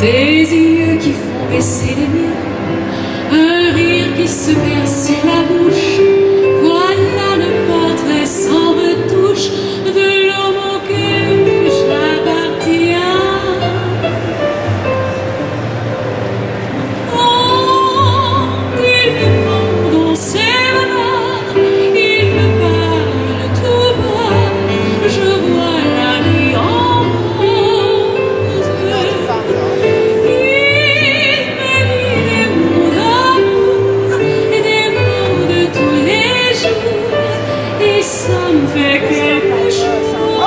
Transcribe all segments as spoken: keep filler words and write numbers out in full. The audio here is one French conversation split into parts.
Des yeux qui font baisser les miens, un rire qui se perd sur la bouche. Voilà le portrait sans retouche de l'homme auquel j'appartiens. Quand il me prend dans ses bras, il me parle tout bas, je vois la vie en rose. Il me dit des mots d'amour et des mots de tous les jours, et ça me fait quelque chose.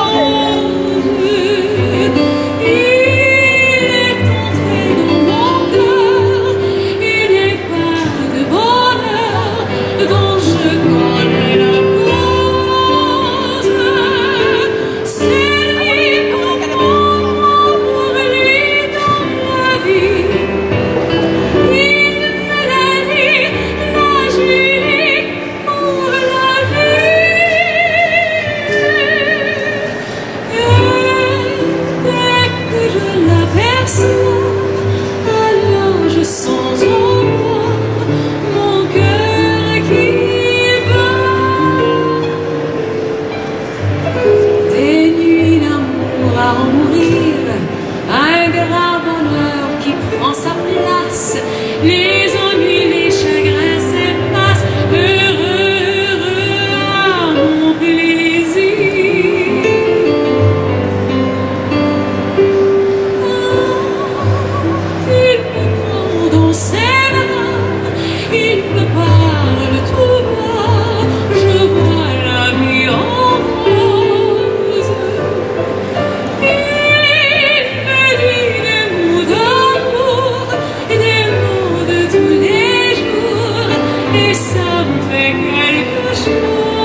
Il est entré dans mon cœur une part de bonheur dont je connais la cause. C'est lui pour moi, pour lui dans la vie. Il me l'a dit, la Julie pour la vie. Et dès que je l'aperçois, alors je sens en moi mon cœur qui bat. Des nuits d'amour à en mourir, un grand bonheur qui prend sa place. Les ennuis, les chagrins s'effacent, heureux, heureux à mon plaisir. Il me prend dans ses bras, il me parle tout bas, je vois la vie en rose. Il me dit des mots d'amour et des mots de tous les jours, et ça me fait quelque chose.